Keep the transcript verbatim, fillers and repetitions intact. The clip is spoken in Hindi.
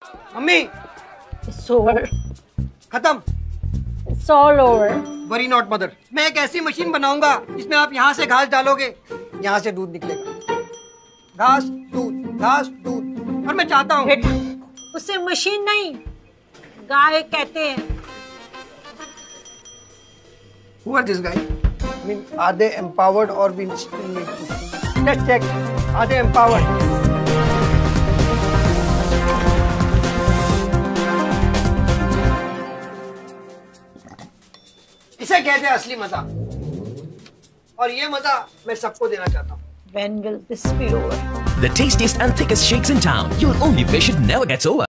Mummy It's over. खत्म। It's all over. Worry not mother, मैं एक ऐसी मशीन बनाऊंगा जिसमें आप यहाँ से घास डालोगे, यहाँ से दूध निकलेगा। घास दूध, घास दूध। और मैं चाहता हूँ बेटा, उसे मशीन नहीं, गाय कहते हैं। Who are this guy? I mean, are they empowered or been? Let's check. Are they empowered? इसे कहते हैं असली मजा, और ये मजा मैं सबको देना चाहता हूँ। When will this be over? The tastiest and thickest shakes in town. You'll only wish it never gets over.